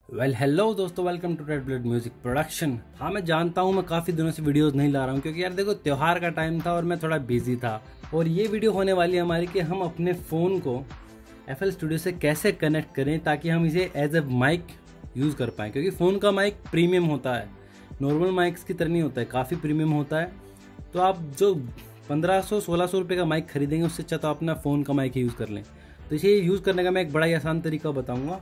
Hello दोस्तों, welcome to Red Blood Music Production. हाँ, मैं जानता हूँ मैं काफ़ी दिनों से वीडियोस नहीं ला रहा हूँ क्योंकि यार देखो त्यौहार का टाइम था और मैं थोड़ा बिजी था। और ये वीडियो होने वाली है हमारी कि हम अपने फ़ोन को FL स्टूडियो से कैसे कनेक्ट करें ताकि हम इसे एज ए माइक यूज़ कर पाएँ, क्योंकि फ़ोन का माइक प्रीमियम होता है, नॉर्मल माइक्स की तरह नहीं होता है, काफ़ी प्रीमियम होता है। तो आप जो 1500-1600 रुपये का माइक खरीदेंगे उससे अच्छा तो अपना फ़ोन का माइक ही यूज़ कर लें। तो इसे यूज़ करने का मैं एक बड़ा ही आसान तरीका बताऊँगा।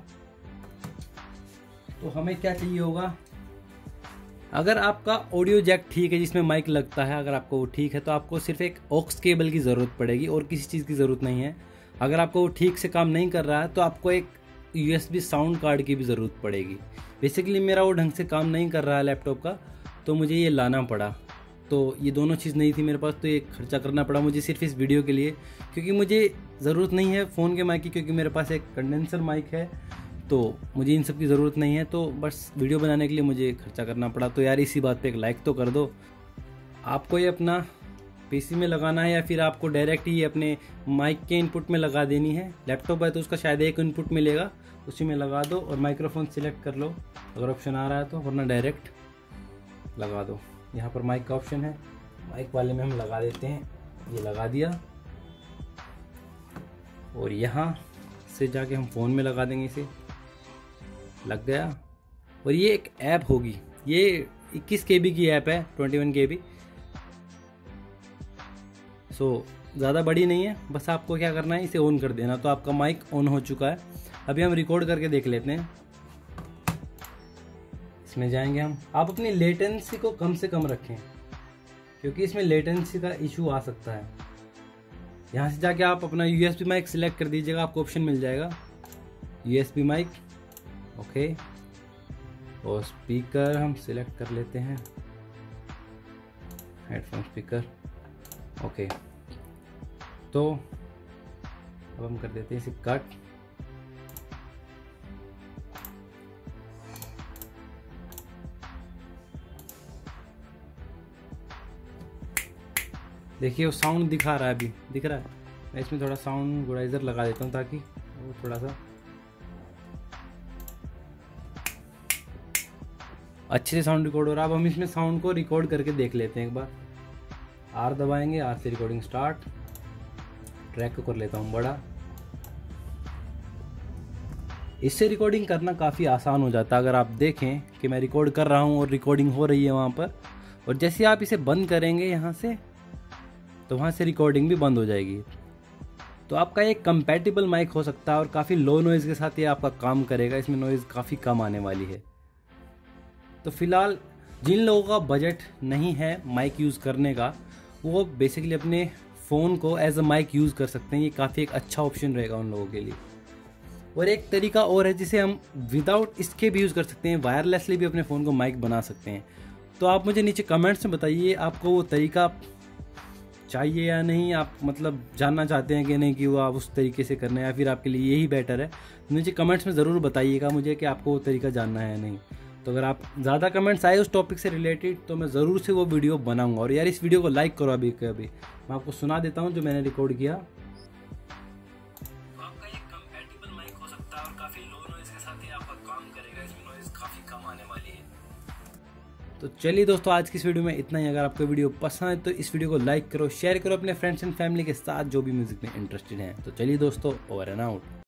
तो हमें क्या चाहिए होगा, अगर आपका ऑडियो जैक ठीक है जिसमें माइक लगता है, अगर आपको वो ठीक है तो आपको सिर्फ एक ऑक्स केबल की ज़रूरत पड़ेगी और किसी चीज़ की ज़रूरत नहीं है। अगर आपको वो ठीक से काम नहीं कर रहा है तो आपको एक USB साउंड कार्ड की भी ज़रूरत पड़ेगी। बेसिकली मेरा वो ढंग से काम नहीं कर रहा है लैपटॉप का, तो मुझे ये लाना पड़ा। तो ये दोनों चीज़ नहीं थी मेरे पास, तो ये खर्चा करना पड़ा मुझे सिर्फ इस वीडियो के लिए, क्योंकि मुझे ज़रूरत नहीं है फ़ोन के माइक की, क्योंकि मेरे पास एक कंडेंसर माइक है, तो मुझे इन सब की ज़रूरत नहीं है। तो बस वीडियो बनाने के लिए मुझे खर्चा करना पड़ा। तो यार इसी बात पे एक लाइक तो कर दो। आपको ये अपना PC में लगाना है या फिर आपको डायरेक्ट ही अपने माइक के इनपुट में लगा देनी है। लैपटॉप है तो उसका शायद एक इनपुट मिलेगा, उसी में लगा दो और माइक्रोफोन सिलेक्ट कर लो अगर ऑप्शन आ रहा है तो, वरना डायरेक्ट लगा दो। यहाँ पर माइक का ऑप्शन है, माइक वाले में हम लगा देते हैं। ये लगा दिया और यहाँ से जाके हम फ़ोन में लगा देंगे। इसे लग गया। और ये एक ऐप होगी, ये 21 KB की ऐप है, 21 KB। सो ज़्यादा बड़ी नहीं है, बस आपको क्या करना है इसे ऑन कर देना। तो आपका माइक ऑन हो चुका है। अभी हम रिकॉर्ड करके देख लेते हैं। इसमें जाएंगे हम। आप अपनी लेटेंसी को कम से कम रखें क्योंकि इसमें लेटेंसी का इशू आ सकता है। यहाँ से जाके आप अपना USB माइक सिलेक्ट कर दीजिएगा, आपको ऑप्शन मिल जाएगा USB माइक। ओके, और स्पीकर हम सिलेक्ट कर लेते हैं, हेडफोन स्पीकर। ओके, तो अब हम कर देते हैं इसे कट। देखिए वो साउंड दिखा रहा है, अभी दिख रहा है। मैं इसमें थोड़ा साउंड गुडाइजर लगा देता हूँ ताकि वो थोड़ा सा अच्छे से साउंड रिकॉर्ड हो रहा है। अब हम इसमें साउंड को रिकॉर्ड करके देख लेते हैं एक बार। R दबाएंगे, R से रिकॉर्डिंग स्टार्ट। ट्रैक को कर लेता हूँ बड़ा। इससे रिकॉर्डिंग करना काफ़ी आसान हो जाता है। अगर आप देखें कि मैं रिकॉर्ड कर रहा हूँ और रिकॉर्डिंग हो रही है वहाँ पर, और जैसे आप इसे बंद करेंगे यहाँ से तो वहाँ से रिकॉर्डिंग भी बंद हो जाएगी। तो आपका एक कंपैटिबल माइक हो सकता है और काफ़ी लो नॉइज़ के साथ ये आपका काम करेगा। इसमें नॉइज़ काफ़ी कम आने वाली है। तो फिलहाल जिन लोगों का बजट नहीं है माइक यूज़ करने का, वो बेसिकली अपने फ़ोन को एज अ माइक यूज़ कर सकते हैं। ये काफ़ी एक अच्छा ऑप्शन रहेगा उन लोगों के लिए। और एक तरीका और है जिसे हम विदाउट इसके भी यूज़ कर सकते हैं, वायरलेसली भी अपने फ़ोन को माइक बना सकते हैं। तो आप मुझे नीचे कमेंट्स में बताइए आपको वो तरीका चाहिए या नहीं, आप मतलब जानना चाहते हैं कि नहीं कि वो आप उस तरीके से करना है या फिर आपके लिए यही बेटर है। नीचे कमेंट्स में ज़रूर बताइएगा मुझे कि आपको वो तरीका जानना है या नहीं। तो अगर आप ज़्यादा कमेंट्स आए उस टॉपिक से रिलेटेड तो मैं ज़रूर से वो वीडियो बनाऊंगा। और यार इस वीडियो को लाइक करो अभी के अभी। मैं आपको सुना देता हूँ जो मैंने रिकॉर्ड किया। आपका एक कंपैटिबल माइक हो सकता है और काफ़ी लो नॉइज़ के साथ ही आपका काम करेगा। इसमें नॉइज़ काफ़ी कम आने वाली है। तो चलिए दोस्तों, आज की इस वीडियो में इतना ही। अगर आपको वीडियो पसंद है तो इस वीडियो को लाइक करो, शेयर करो अपने फ्रेंड्स एंड फैमिली के साथ जो भी म्यूजिक में इंटरेस्टेड हैं। तो चलिए दोस्तों, ओवर एंड आउट।